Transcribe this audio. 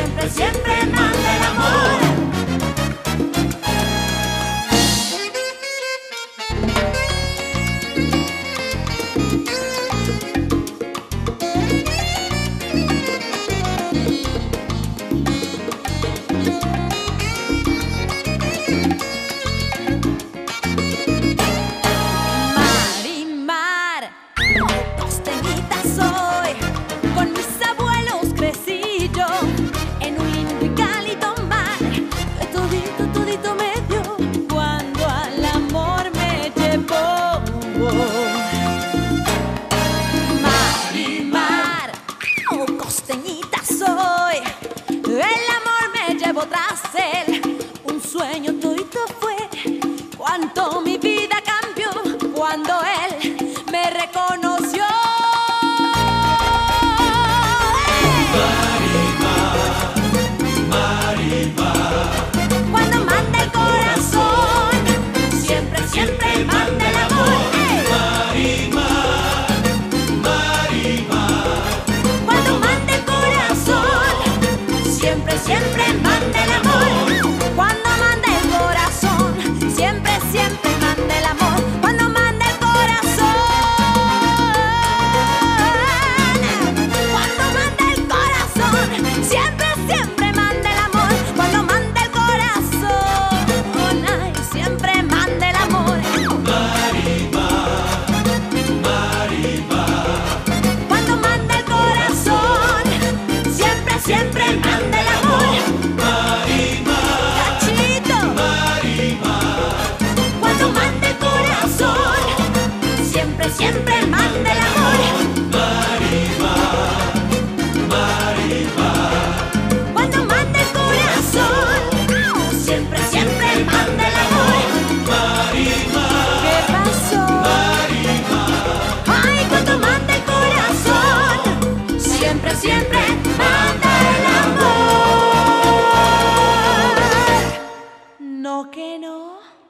siempre, siempre manda el amor. Marimar, oh costeñita soy, el amor me llevó tras él, un sueño todito fue, cuánto mi vida cambió cuando él me reconoció. Marimar, Marimar, Cuando manda el corazón, siempre, siempre manda el amor. Siempre, siempre manda el amor. Cuando manda el corazón, siempre, siempre manda el amor. Cuando manda el corazón, cuando manda el corazón, siempre, siempre manda el amor. Cuando manda el corazón, ay, siempre manda el amor. Marimar, Marimar, Cuando manda el corazón, siempre, siempre manda el amor. Siempre manda el amor. Marimar, Marimar, Cuando manda el corazón, siempre, siempre manda el amor. Marimar, ¿Qué pasó? Marimar, Ay, cuando manda el corazón, siempre, siempre manda el amor. No que no.